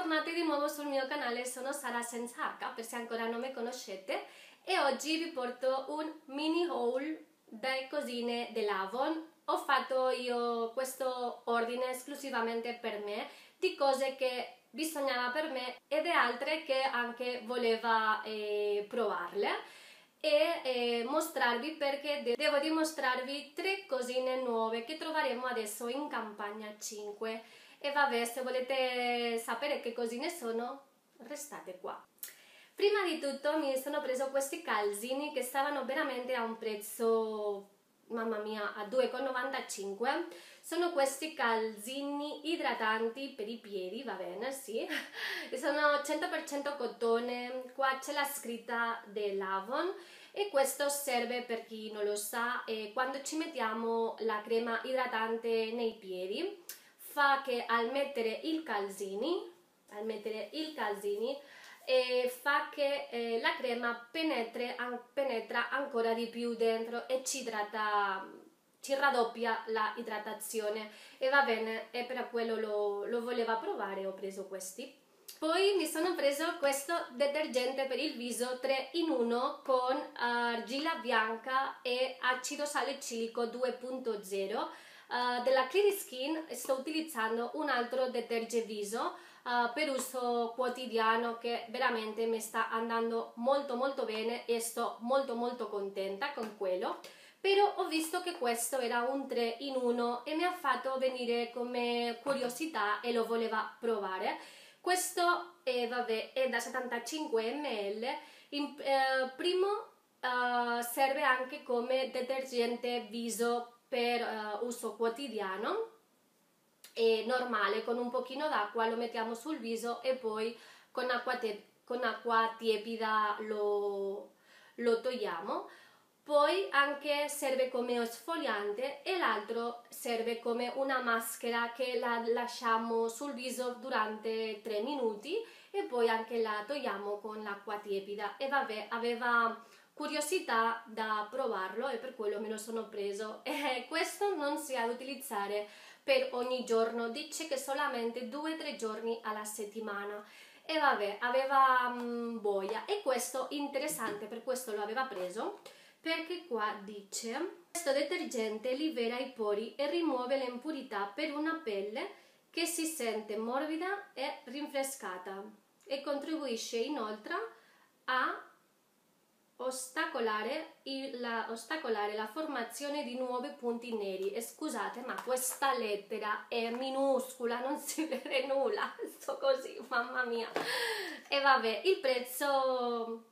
bentornati di nuovo sul mio canale, sono Sara senza H per se ancora non mi conoscete e oggi vi porto un mini haul delle cosine dell'Avon. Ho fatto io questo ordine esclusivamente per me di cose che bisognava per me ed altre che anche voleva provarle e mostrarvi perché devo dimostrarvi tre cosine nuove che troveremo adesso in campagna 5. E vabbè, se volete sapere che cosine sono, restate qua. Prima di tutto mi sono preso questi calzini che stavano veramente a un prezzo, mamma mia, a 2,95 €. Sono questi calzini idratanti per i piedi, va bene, sì. Sono 100% cotone, qua c'è la scritta dell'Avon e questo serve, per chi non lo sa, quando ci mettiamo la crema idratante nei piedi. Fa che al mettere i calzini fa che la crema penetra ancora di più dentro e ci raddoppia la idratazione e va bene, e per quello lo voleva provare, ho preso questi. Poi mi sono preso questo detergente per il viso 3 in 1 con argilla bianca e acido salicilico 2.0. Della Clean Skin sto utilizzando un altro detergente viso per uso quotidiano che veramente mi sta andando molto bene e sto molto contenta con quello. Però ho visto che questo era un 3 in 1 e mi ha fatto venire come curiosità e lo voleva provare. Questo vabbè, è da 75 ml. Primo serve anche come detergente viso per uso quotidiano e normale, con un pochino d'acqua lo mettiamo sul viso e poi con acqua tiepida lo togliamo. Poi anche serve come esfoliante e l'altro serve come una maschera che la lasciamo sul viso durante 3 minuti e poi anche la togliamo con l'acqua tiepida. E vabbè, aveva curiosità da provarlo e per quello me lo sono preso. E questo non si ha da utilizzare per ogni giorno, dice che solamente 2-3 giorni alla settimana. E vabbè, aveva voglia. E questo interessante, per questo lo aveva preso, perché qua dice: questo detergente libera i pori e rimuove le impurità per una pelle che si sente morbida e rinfrescata e contribuisce inoltre a ostacolare la formazione di nuovi punti neri. E scusate, ma questa lettera è minuscola, non si vede nulla, sto così, mamma mia. E vabbè, il prezzo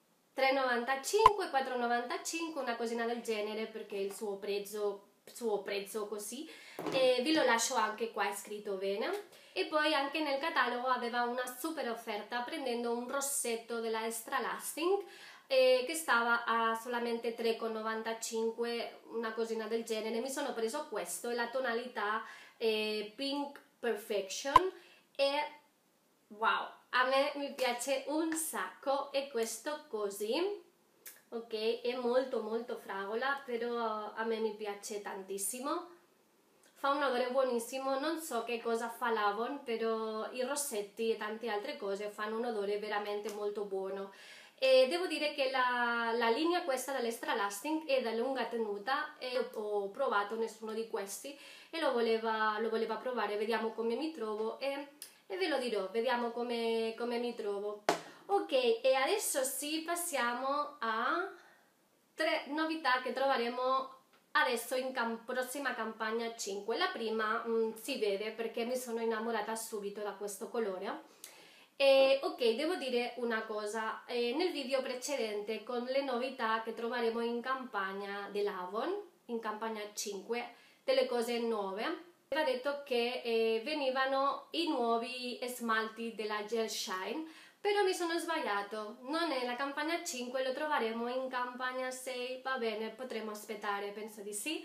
3,95, 4,95, una cosina del genere, perché il suo prezzo così, e vi lo lascio anche qua, è scritto bene. E poi anche nel catalogo aveva una super offerta prendendo un rossetto della Extra Lasting che stava a solamente 3,95, una cosina del genere. Mi sono preso questo, la tonalità Pink Perfection e wow, a me mi piace un sacco. E questo così, ok, è molto fragola, però a me mi piace tantissimo, fa un odore buonissimo. Non so che cosa fa l'Avon, però i rossetti e tante altre cose fanno un odore veramente molto buono. E devo dire che la linea questa dell'Extra Lasting è da lunga tenuta e ho provato nessuno di questi e lo voleva provare. Vediamo come mi trovo e ve lo dirò, vediamo come mi trovo. Ok, e adesso sì, passiamo a tre novità che troveremo adesso in prossima campagna 5. La prima si vede perché mi sono innamorata subito da questo colore. Ok, devo dire una cosa, nel video precedente con le novità che troveremo in campagna dell'Avon, in campagna 5, delle cose nuove, aveva detto che venivano i nuovi smalti della Gel Shine, però mi sono sbagliato, non è la campagna 5, lo troveremo in campagna 6, va bene, potremo aspettare, penso di sì,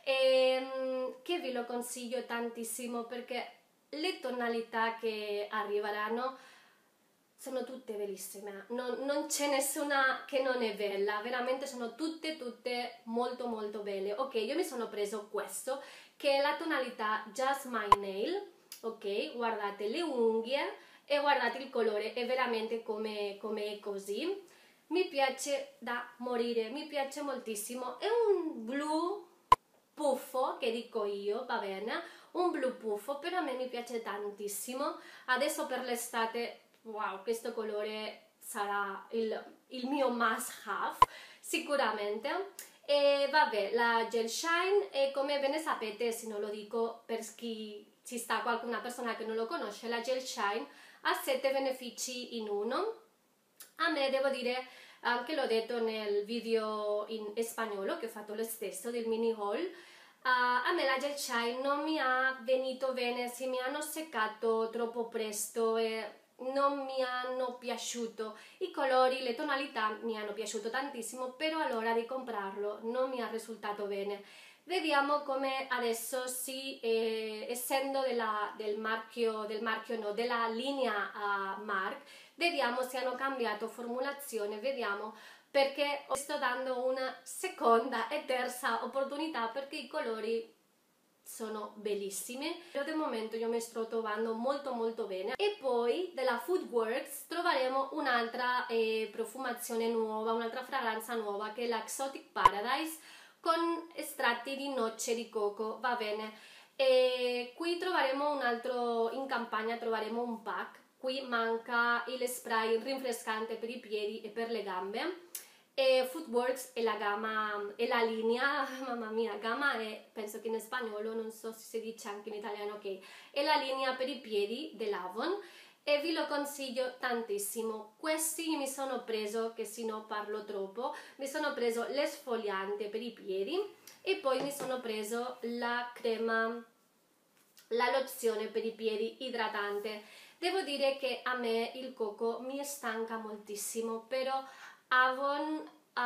che vi lo consiglio tantissimo perché le tonalità che arriveranno sono tutte bellissime, non c'è nessuna che non è bella, veramente sono tutte molto belle. Ok, io mi sono preso questo che è la tonalità Just My Nail, ok, guardate le unghie e guardate il colore, è veramente come è così. Mi piace da morire, mi piace moltissimo, è un blu puffo, che dico io, va bene, un blu puffo, però a me mi piace tantissimo. Adesso per l'estate, wow, questo colore sarà il mio must have, sicuramente. E vabbè, la Gel Shine, e come bene sapete, se non lo dico per chi ci sta qualcuna persona che non lo conosce, la Gel Shine ha 7 benefici in uno. A me, devo dire, anche l'ho detto nel video in spagnolo che ho fatto lo stesso del mini haul, a me la Gel Shine non mi ha venuto bene, si mi hanno seccato troppo presto e non mi hanno piaciuto i colori, le tonalità mi hanno piaciuto tantissimo, però all'ora di comprarlo non mi ha risultato bene. Vediamo come adesso, sì, essendo della linea Marc, vediamo se hanno cambiato formulazione, vediamo, perché sto dando una seconda e terza opportunità perché i colori sono bellissimi, però del momento io mi sto trovando molto bene. E poi della Foodworks troveremo un'altra profumazione nuova, un'altra fragranza nuova, che è la Exotic Paradise con estratti di noce di coco, va bene. E qui troveremo un altro, in campagna troveremo un pack, qui manca il spray rinfrescante per i piedi e per le gambe. E Foodworks è è la linea, mamma mia, gamma è, penso che in spagnolo, non so se si dice anche in italiano, ok, è la linea per i piedi dell'Avon e vi lo consiglio tantissimo. Questi mi sono preso, che se no parlo troppo, mi sono preso l'esfoliante per i piedi e poi mi sono preso la crema, la lozione per i piedi idratante. Devo dire che a me il coco mi stanca moltissimo, però Avon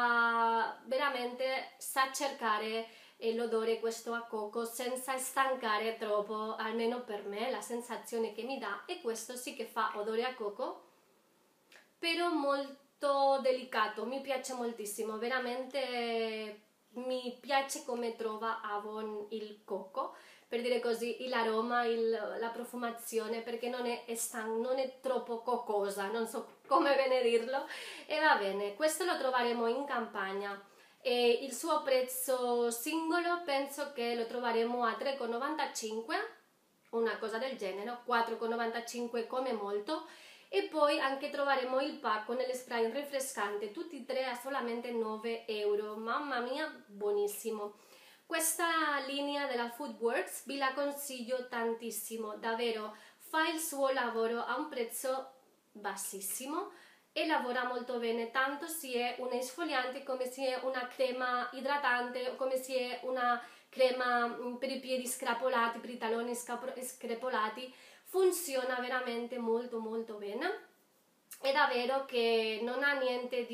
veramente sa cercare l'odore questo a coco senza stancare troppo, almeno per me la sensazione che mi dà, e questo sì che fa odore a coco, però molto delicato, mi piace moltissimo, veramente mi piace come trova Avon il coco, per dire così, l'aroma, la profumazione, perché non è troppo cocosa, non so come bene dirlo. E va bene, questo lo troveremo in campagna e il suo prezzo singolo penso che lo troveremo a 3,95, una cosa del genere, 4,95 come molto. E poi anche troveremo il pack con lo spray rinfrescante, tutti e tre a solamente 9 euro, mamma mia, buonissimo. Questa linea della Foodworks vi la consiglio tantissimo, davvero, fa il suo lavoro a un prezzo bassissimo e lavora molto bene, tanto se è un esfoliante come se è una crema idratante o come se è una crema per i piedi scrapolati, per i talloni screpolati, funziona veramente molto bene. È davvero che non ha niente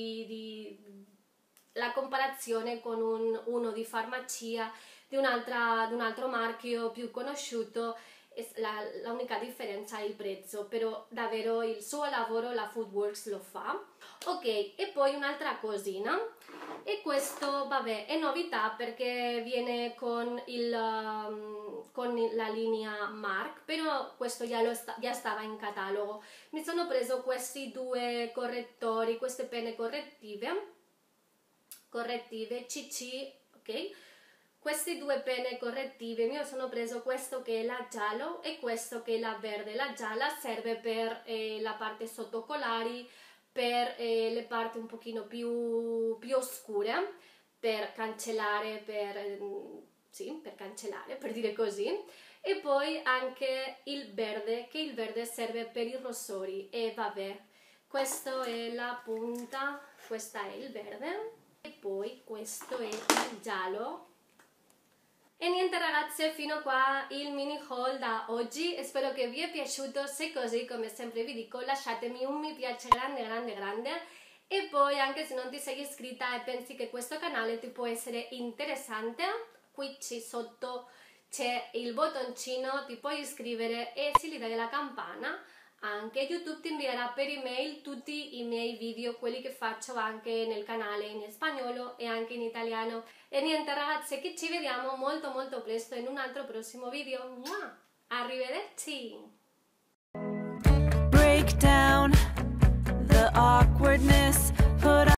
la comparazione con uno di farmacia, di un altro marchio più conosciuto, l'unica differenza è il prezzo, però davvero il suo lavoro la Foodworks lo fa. Ok, e poi un'altra cosina, e questo vabbè è novità perché viene con la linea Marc, però questo già stava in catalogo. Mi sono preso questi due correttori, queste penne correttive CC, ok? Queste due penne correttive, mi sono preso questo che è la giallo e questo che è la verde. La gialla serve per la parte sottocolari, per le parti un pochino più oscure, per cancellare, per cancellare, per dire così. E poi anche il verde, che il verde serve per i rossori. E vabbè, questa è la punta, questa è il verde e poi questo è il giallo. E niente ragazze, fino qua il mini haul da oggi, spero che vi è piaciuto. Se così, come sempre vi dico, lasciatemi un mi piace grande e poi anche se non ti sei iscritta e pensi che questo canale ti può essere interessante, qui sotto c'è il bottoncino, ti puoi iscrivere e se gli dai la campana anche YouTube ti invierà per email tutti i miei video, quelli che faccio anche nel canale in spagnolo e anche in italiano. E niente ragazze, che ci vediamo molto presto in un altro prossimo video. Arrivederci! back down.